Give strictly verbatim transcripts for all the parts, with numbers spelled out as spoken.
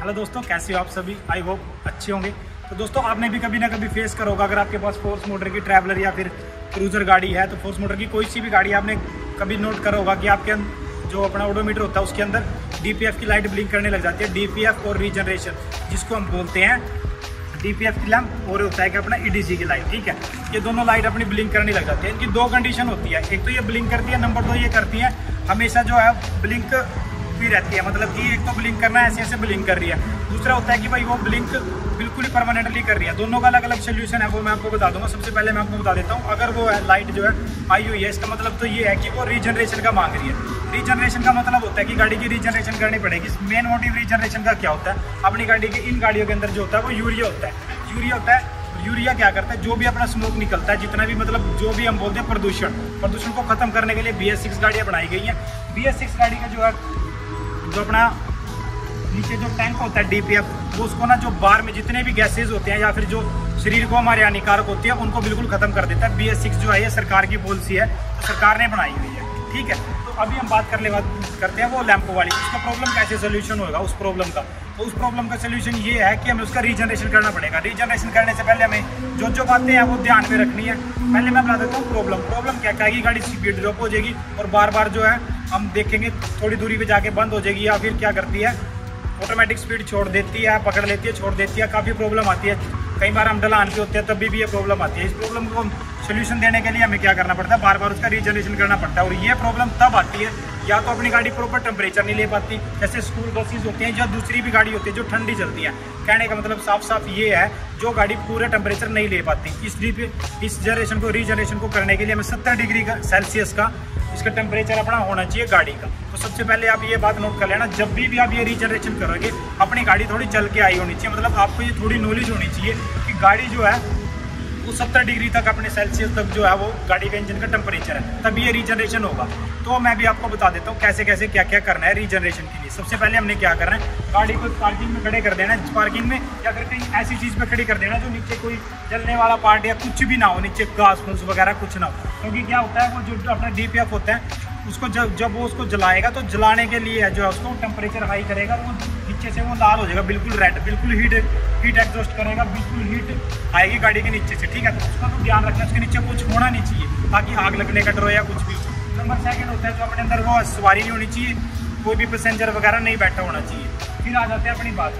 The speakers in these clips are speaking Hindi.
हेलो दोस्तों, कैसे हो आप सभी? आई होप अच्छे होंगे। तो दोस्तों, आपने भी कभी ना कभी फेस करा होगा, अगर आपके पास फोर्स मोटर की ट्रैवलर या फिर क्रूजर गाड़ी है तो फोर्स मोटर की कोई सी भी गाड़ी आपने कभी नोट करा होगा कि आपके जो अपना ओडोमीटर होता है उसके अंदर डीपीएफ की लाइट ब्लिंक करने लग जाती है। डीपीएफ और रीजनरेशन जिसको हम बोलते हैं, डीपीएफ की लैंप और होता है कि अपना ईडीसी की लाइट, ठीक है। ये दोनों लाइट अपनी ब्लिंक करने लग जाती है। इनकी दो कंडीशन होती है, एक तो ये ब्लिंक करती है, नंबर दो ये करती है हमेशा जो है ब्लिंक भी रहती है, मतलब कि एक तो ब्लिंक करना है, ऐसे ऐसे ब्लिंक कर रही है। दूसरा होता है कि भाई वो ब्लिंक बिल्कुल ही परमानेंटली कर रही है। दोनों का अलग अलग सोल्यूशन है, वो मैं आपको बता दूंगा। सबसे पहले मैं आपको बता देता हूँ, अगर वो है लाइट जो है आई हुई है, इसका मतलब तो ये है कि वो रीजनरेशन का मांग रही है। रीजनरेशन का मतलब होता है कि गाड़ी की रीजनरेशन करनी पड़ेगी। मेन मोटिव रीजनरेशन का क्या होता है? अपनी गाड़ी के इन गाड़ियों के अंदर जो होता है वो यूरिया होता है। यूरिया होता है यूरिया क्या करता है, जो भी अपना स्मोक निकलता है, जितना भी मतलब जो भी हम बोलते हैं प्रदूषण प्रदूषण को खत्म करने के लिए बी एस सिक्स गाड़ियाँ बनाई गई हैं। बी एस सिक्स गाड़ी का जो है जो अपना नीचे जो टैंक होता है डीपीएफ, वो उसको ना जो बाहर में जितने भी गैसेज होते हैं या फिर जो शरीर को हमारे हानिकारक होती है उनको बिल्कुल खत्म कर देता है। बी एस सिक्स जो है ये सरकार की पॉलिसी है, तो सरकार ने बनाई हुई है, ठीक है। तो अभी हम बात कर ले बात करते हैं वो लैंपो वाली, उसका प्रॉब्लम कैसे सोल्यूशन होगा उस प्रॉब्लम का। तो उस प्रॉब्लम का सोल्यूशन ये है कि हमें उसका रीजनरेशन करना पड़ेगा। रीजनरेशन करने से पहले हमें जो जो बातें हैं वो ध्यान में रखनी है। पहले मैं बता देता हूँ प्रॉब्लम प्रॉब्लम क्या क्या है कि गाड़ी स्पीड ड्रॉप हो जाएगी और बार बार जो है हम देखेंगे थोड़ी दूरी पे जाके बंद हो जाएगी, या फिर क्या करती है ऑटोमेटिक स्पीड छोड़ देती है, पकड़ लेती है, छोड़ देती है। काफ़ी प्रॉब्लम आती है। कई बार हम ढलान पे होते हैं तभी भी ये प्रॉब्लम आती है। इस प्रॉब्लम को सोल्यूशन देने के लिए हमें क्या करना पड़ता है, बार बार उसका रीजनरेशन करना पड़ता है। और ये प्रॉब्लम तब आती है या तो अपनी गाड़ी प्रॉपर टेम्परेचर नहीं ले पाती, जैसे स्कूल बसेज होती हैं या दूसरी भी गाड़ी होती है जो ठंडी चलती है। कहने का मतलब साफ साफ ये है, जो गाड़ी पूरे टेम्परेचर नहीं ले पाती। इसलिए इस जनरेशन को रीजनरेशन को करने के लिए हमें सत्तर डिग्री का सेल्सियस का इसका टेम्परेचर अपना होना चाहिए गाड़ी का। तो सबसे पहले आप ये बात नोट कर लेना, जब भी भी आप ये रीजनरेशन करोगे अपनी गाड़ी थोड़ी चल के आई होनी चाहिए। मतलब आपको ये थोड़ी नॉलेज होनी चाहिए कि गाड़ी जो है वो सत्तर डिग्री तक अपने सेल्सियस तक जो है वो गाड़ी का इंजन का टेम्परेचर है, तभी ये रीजनरेशन होगा। तो मैं भी आपको बता देता हूँ कैसे कैसे क्या क्या करना है रीजनरेशन के लिए। सबसे पहले हमने क्या करना है, गाड़ी को पार्किंग में खड़े कर देना है, पार्किंग में या फिर कहीं ऐसी चीज़ पे खड़ी कर देना जो नीचे कोई जलने वाला पार्ट या कुछ भी ना हो, नीचे घास फूस वगैरह कुछ ना हो। क्योंकि क्या होता है, वो जो अपना डीपीएफ होता है उसको जब जब वो उसको जलाएगा तो जलाने के लिए जो है उसको टेम्परेचर हाई करेगा, वो नीचे से वो लाल हो जाएगा, बिल्कुल रेड, बिल्कुल हीट हीट एग्जॉस्ट करेगा, बिल्कुल हीट आएगी गाड़ी के नीचे से, ठीक है। तो उसका तो ध्यान रखना, उसके नीचे कुछ होना नहीं चाहिए ताकि आग लगने का डर हो या कुछ भी। नंबर सेकंड होता है जो अपने अंदर वो सवारी नहीं होनी चाहिए, कोई भी पैसेंजर वगैरह नहीं बैठा होना चाहिए। फिर आ जाते हैं अपनी बात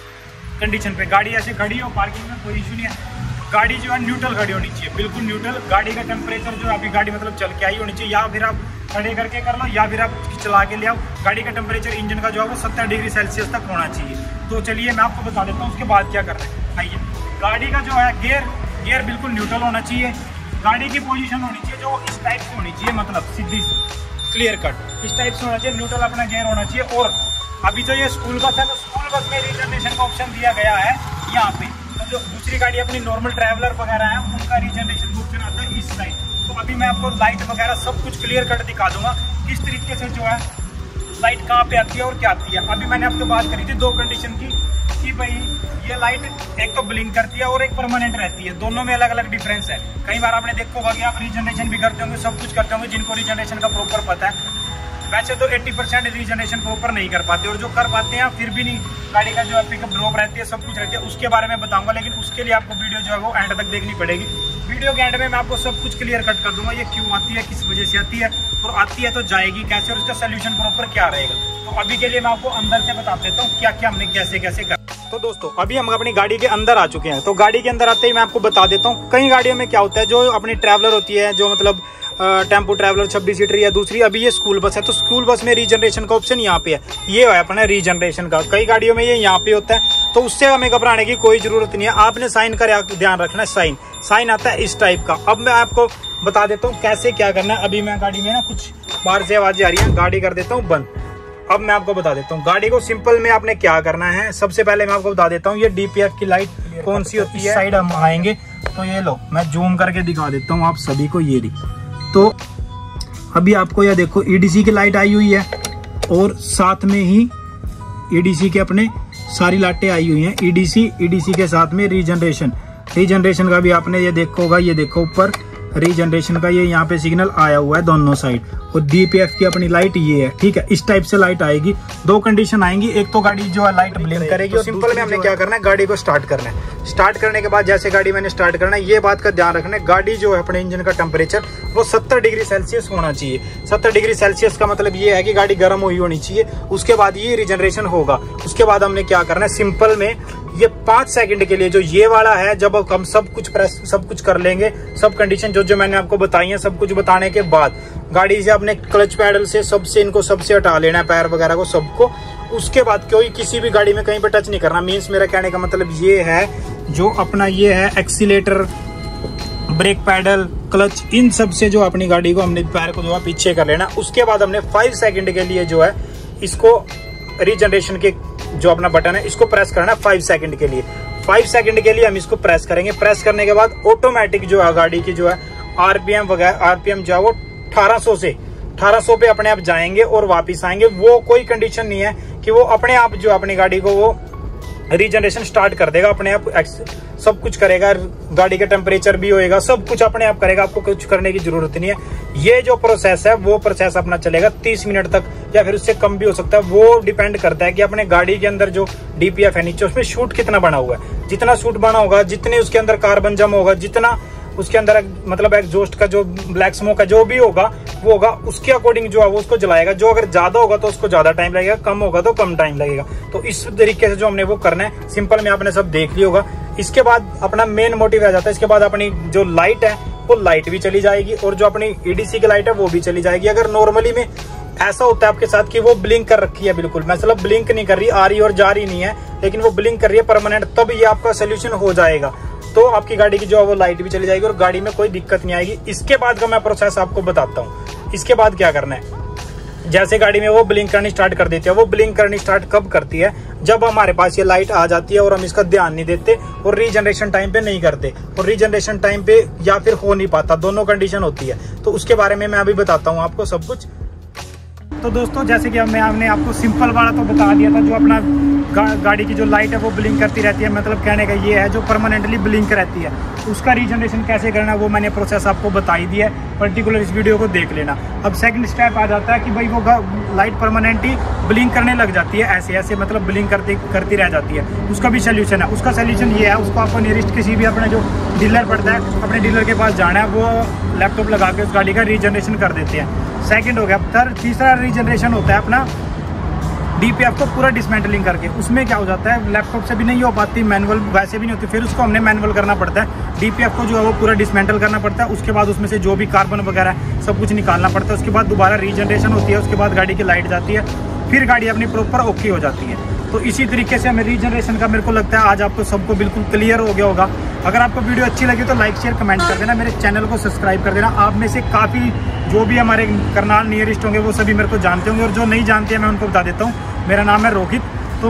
कंडीशन पे। गाड़ी ऐसे खड़ी हो पार्किंग में कोई इशू नहीं है, गाड़ी जो है न्यूट्रल खड़ी होनी चाहिए, बिल्कुल न्यूट्रल। गाड़ी का टेम्परेचर जो अभी गाड़ी मतलब चल के आई होनी चाहिए, या फिर आप खड़े करके कर लो या फिर आप चला के ले आओ। गाड़ी का टेम्परेचर इंजन का जो है वो सत्तर डिग्री सेल्सियस तक होना चाहिए। तो चलिए मैं आपको बता देता हूँ उसके बाद क्या करना है। आइए, गाड़ी का जो है गियर गियर बिल्कुल न्यूट्रल होना चाहिए। गाड़ी की पोजीशन होनी चाहिए जो इस टाइप से होनी चाहिए, मतलब सीधी क्लियर कट इस टाइप से होना चाहिए, न्यूट्रल अपना गियर होना चाहिए। और अभी तो ये स्कूल बस है तो स्कूल बस में रीजनरेशन का ऑप्शन दिया गया है यहाँ पे। तो जो दूसरी गाड़ी अपनी नॉर्मल ट्रैवलर वगैरह है उनका रीजनरेशन ऑप्शन आता है इस साइड। तो अभी मैं आपको लाइट वगैरह सब कुछ क्लियर कट दिखा दूंगा किस तरीके से जो है लाइट कहाँ पे आती है और क्या आती है। अभी मैंने आपको बात करी थी दो कंडीशन की कि भाई ये लाइट एक तो ब्लिंक करती है और एक परमानेंट रहती है, दोनों में अलग अलग डिफरेंस है। कई बार आपने देखा होगा कि आप रीजनरेशन भी करते होंगे, सब कुछ करते होंगे, जिनको रीजनरेशन का प्रॉपर पता है। वैसे तो अस्सी परसेंट रीजनरेशन प्रॉपर नहीं कर पाते, और जो कर पाते हैं फिर भी नहीं, गाड़ी का जो है पिकअप ड्रॉप रहती है, सब कुछ रहती है, उसके बारे में बताऊंगा। लेकिन उसके लिए आपको वीडियो जो है वो एंड तक देखनी पड़ेगी। वीडियो के एंड में मैं आपको सब कुछ क्लियर कट कर दूंगा, ये क्यों आती है, किस वजह से आती है, और आती है तो जाएगी कैसे, और उसका सोल्यूशन प्रॉपर क्या रहेगा। तो अभी के लिए मैं आपको अंदर से बता देता हूँ क्या क्या हमने कैसे कैसे कर। तो दोस्तों, अभी हम अपनी गाड़ी के अंदर आ चुके हैं। तो गाड़ी के अंदर आते ही मैं आपको बता देता हूँ, कई गाड़ियों में क्या होता है, जो अपनी ट्रैवलर होती है, जो मतलब टेम्पो ट्रैवलर छब्बीस सीटर या दूसरी, अभी ये स्कूल बस है तो स्कूल बस में रीजनरेशन का ऑप्शन यहाँ पे है, ये है अपना रीजनरेशन का। कई गाड़ियों में ये यहाँ पे होता है, तो उससे हमें घबराने की कोई जरूरत नहीं है। आपने साइन का ध्यान रखना है, साइन साइन आता है इस टाइप का। अब मैं आपको बता देता हूँ कैसे क्या करना है। अभी मैं गाड़ी में ना कुछ बाहर से आवाजें आ रही है, गाड़ी कर देता हूँ बंद। अब मैं आपको बता देता हूँ गाड़ी को सिंपल में आपने क्या करना है। सबसे पहले मैं आपको बता देता हूँ ये डीपीएफ की लाइट कौन सी होती है। साइड हम आएंगे तो ये लो, मैं जूम करके दिखा देता हूँ आप सभी को। ये तो अभी आपको यह देखो ईडीसी की लाइट आई हुई है, और साथ में ही ईडीसी के अपने सारी लाइटें आई हुई हैं। ईडीसी ईडीसी के साथ में रीजनरेशन रीजनरेशन का भी आपने ये देखो होगा, ये देखो ऊपर रीजनरेशन का ये यहाँ पे सिग्नल आया हुआ है दोनों साइड, और डीपीएफ की अपनी लाइट ये है, ठीक है। इस टाइप से लाइट आएगी। दो कंडीशन आएंगी, एक तो गाड़ी जो है लाइट ब्लिंक करेगी, और सिंपल में हमने क्या करना है, गाड़ी को स्टार्ट करना है। स्टार्ट करने के बाद जैसे गाड़ी मैंने स्टार्ट करना है, ये बात का ध्यान रखना है, गाड़ी जो है अपने इंजन का टेम्परेचर वो सत्तर डिग्री सेल्सियस होना चाहिए। सत्तर डिग्री सेल्सियस का मतलब ये है कि गाड़ी गर्म हुई होनी चाहिए, उसके बाद ये रीजनरेशन होगा। उसके बाद हमने क्या करना है, सिंपल में ये पांच सेकंड के लिए जो ये वाला है, जब हम सब कुछ प्रेस सब कुछ कर लेंगे, सब कंडीशन जो जो मैंने आपको बताई है, सब कुछ बताने के बाद गाड़ी से अपने क्लच पैडल से सबसे इनको सबसे हटा लेना है, पैर वगैरह को सबको। उसके बाद कोई किसी भी गाड़ी में कहीं पे टच नहीं करना। मीन्स मेरा कहने का मतलब ये है, जो अपना ये है एक्सीलेटर, ब्रेक पैडल, क्लच, इन सब से जो अपनी गाड़ी को हमने पैर को जो है पीछे कर लेना। उसके बाद हमने फाइव सेकंड के लिए जो है इसको रीजनरेशन के जो अपना बटन है इसको प्रेस करना है फाइव सेकंड के लिए। फाइव सेकंड के लिए हम इसको प्रेस करेंगे। प्रेस करने के बाद ऑटोमेटिक जो है गाड़ी की जो है आरपीएम वगैरह आरपीएम जो है वो अठारह सौ से अठारह सौ पे अपने आप जाएंगे और वापस आएंगे। वो कोई कंडीशन नहीं है कि वो अपने आप जो अपनी गाड़ी को वो रीजनरेशन स्टार्ट कर देगा, अपने आप सब कुछ करेगा, गाड़ी का टेम्परेचर भी होएगा, सब कुछ अपने आप करेगा, आपको कुछ करने की जरूरत नहीं है। ये जो प्रोसेस है वो प्रोसेस अपना चलेगा तीस मिनट तक, या फिर उससे कम भी हो सकता है। वो डिपेंड करता है कि अपने गाड़ी के अंदर जो डीपीएफ है नीचे, उसमें शूट कितना बना हुआ है। जितना शूट बना होगा, जितने उसके अंदर कार्बन जम होगा, जितना उसके अंदर मतलब एग्जॉस्ट का जो ब्लैक स्मोक है जो भी होगा वो होगा, उसके अकॉर्डिंग जो है वो उसको जलाएगा। जो अगर ज्यादा होगा तो उसको ज्यादा टाइम लगेगा, कम होगा तो कम टाइम लगेगा। तो इस तरीके से जो हमने वो करना है, सिंपल में आपने सब देख लिया होगा। इसके बाद अपना मेन मोटिव आ जाता है। इसके बाद अपनी जो लाइट है वो लाइट भी चली जाएगी, और जो अपनी ईडीसी की लाइट है वो भी चली जाएगी। अगर नॉर्मली में ऐसा होता है आपके साथ कि वो ब्लिंक कर रखी है, बिल्कुल मतलब ब्लिंक नहीं कर रही, आ रही और जा रही नहीं है, लेकिन वो ब्लिंक कर रही है परमानेंट, तब ये आपका सोल्यूशन हो जाएगा। तो आपकी गाड़ी की जो है वो लाइट भी चली जाएगी और गाड़ी में कोई दिक्कत नहीं आएगी। इसके बाद का मैं प्रोसेस आपको बताता हूँ। इसके बाद क्या करना है, जैसे गाड़ी में वो ब्लिंक करनी स्टार्ट कर देती है। वो ब्लिंक करनी स्टार्ट कब करती है, जब हमारे पास ये लाइट आ जाती है और हम इसका ध्यान नहीं देते और रीजनरेशन टाइम पे नहीं करते, और रीजनरेशन टाइम पे या फिर हो नहीं पाता, दोनों कंडीशन होती है। तो उसके बारे में मैं अभी बताता हूँ आपको सब कुछ। तो दोस्तों जैसे कि मैं हमने आपको सिंपल वाला तो बता दिया था, जो अपना गा, गाड़ी की जो लाइट है वो ब्लिंक करती रहती है, मतलब कहने का ये है जो परमानेंटली ब्लिंक रहती है, उसका रीजनरेशन कैसे करना है वो मैंने प्रोसेस आपको बताई दिया है। पर्टिकुलर इस वीडियो को देख लेना। अब सेकंड स्टेप आ जाता है कि भाई वो लाइट परमानेंटली ब्लिंक करने लग जाती है, ऐसे ऐसे मतलब ब्लिंक करती करती रह जाती है। उसका भी सोल्यूशन है। उसका सोल्यूशन ये है, उसको आपको नियरेस्ट किसी भी अपने जो डीलर पड़ता है, अपने डीलर के पास जाना है, वो लैपटॉप लगा के उस गाड़ी का रीजनरेशन कर देते हैं। सेकंड हो गया। थर्ड तीसरा रीजनरेशन होता है अपना डीपीएफ को पूरा डिसमेंटलिंग करके। उसमें क्या हो जाता है, लैपटॉप से भी नहीं हो पाती, मैनुअल वैसे भी नहीं होती, फिर उसको हमने मैनुअल करना पड़ता है। डीपीएफ को जो है वो पूरा डिसमेंटल करना पड़ता है। उसके बाद उसमें से जो भी कार्बन वगैरह है सब कुछ निकालना पड़ता है। उसके बाद दोबारा रीजनरेशन होती है, उसके बाद गाड़ी की लाइट जाती है, फिर गाड़ी अपनी प्रॉपर ओके हो जाती है। तो इसी तरीके से हमें रीजनरेशन का मेरे को लगता है आज आपको सबको बिल्कुल क्लियर हो गया होगा। अगर आपको वीडियो अच्छी लगी तो लाइक शेयर कमेंट कर देना, मेरे चैनल को सब्सक्राइब कर देना। आप में से काफ़ी जो भी हमारे करनाल नियरेस्ट होंगे वो सभी मेरे को जानते होंगे, और जो नहीं जानते हैं मैं उनको बता देता हूँ। मेरा नाम है रोहित। तो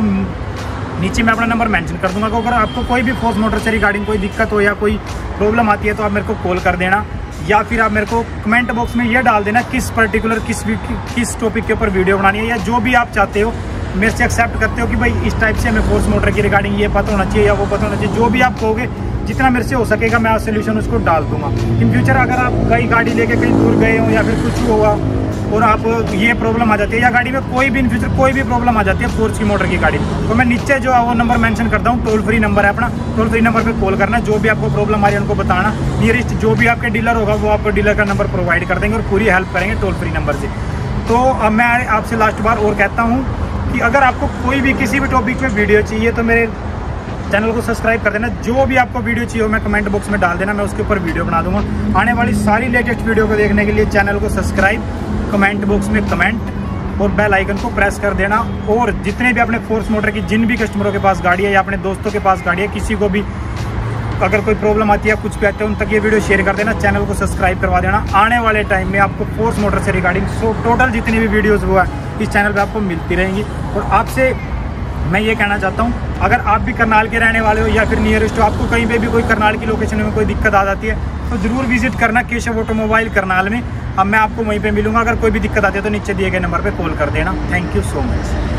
नीचे मैं अपना नंबर मेंशन कर दूंगा। अगर आपको कोई भी फोर्स मोटर से रिगार्डिंग कोई दिक्कत हो या कोई प्रॉब्लम आती है तो आप मेरे को कॉल कर देना, या फिर आप मेरे को कमेंट बॉक्स में ये डाल देना किस पर्टिकुलर किस किस टॉपिक के ऊपर वीडियो बनानी है, या जो भी आप चाहते हो मेरे से एक्सेप्ट करते हो कि भाई इस टाइप से हमें फोर्स मोटर की रिगार्डिंग ये पता होना चाहिए या वो पता होना चाहिए। जो भी आप कहोगे, जितना मेरे से हो सकेगा मैं सोल्यूशन उसको डाल दूंगा। इन फ्यूचर अगर आप कहीं गाड़ी लेके कहीं दूर गए हो या फिर कुछ हुआ और आप ये प्रॉब्लम आ जाती है, या गाड़ी में कोई भी इन फ्यूचर कोई भी प्रॉब्लम आ जाती है फोर्स की मोटर की गाड़ी, तो मैं नीचे जो है वो नंबर मेंशन करता हूँ। टोल फ्री नंबर है अपना, टोल फ्री नंबर पे कॉल करना। जो भी आपको प्रॉब्लम आ रही है उनको बताना। नियरेस्ट जो भी आपके डीलर होगा वो आपको डीलर का नंबर प्रोवाइड कर देंगे और पूरी हेल्प करेंगे टोल फ्री नंबर से। तो अब मैं आपसे लास्ट बार और कहता हूँ कि अगर आपको कोई भी किसी भी टॉपिक पे वीडियो चाहिए तो मेरे चैनल को सब्सक्राइब कर देना। जो भी आपको वीडियो चाहिए हो मैं कमेंट बॉक्स में डाल देना, मैं उसके ऊपर वीडियो बना दूंगा। आने वाली सारी लेटेस्ट वीडियो को देखने के लिए चैनल को सब्सक्राइब, कमेंट बॉक्स में कमेंट और बेल आइकन को प्रेस कर देना। और जितने भी अपने फोर्स मोटर की जिन भी कस्टमरों के पास गाड़ी है या अपने दोस्तों के पास गाड़ी है, किसी को भी अगर कोई प्रॉब्लम आती है, कुछ भी आते हैं, उन तक ये वीडियो शेयर कर देना, चैनल को सब्सक्राइब करवा देना। आने वाले टाइम में आपको फोर्स मोटर से रिगार्डिंग सो टोटल जितनी भी वीडियोज़ हुआ है इस चैनल पे आपको मिलती रहेंगी। और आपसे मैं ये कहना चाहता हूँ, अगर आप भी करनाल के रहने वाले हो या फिर नियरेस्ट हो, आपको कहीं पे भी कोई करनाल की लोकेशन में कोई दिक्कत आ जाती है तो ज़रूर विजिट करना केशव ऑटोमोबाइल करनाल में। अब मैं आपको वहीं पे मिलूंगा। अगर कोई भी दिक्कत आती है तो नीचे दिए गए नंबर पे कॉल कर देना। Thank you so much.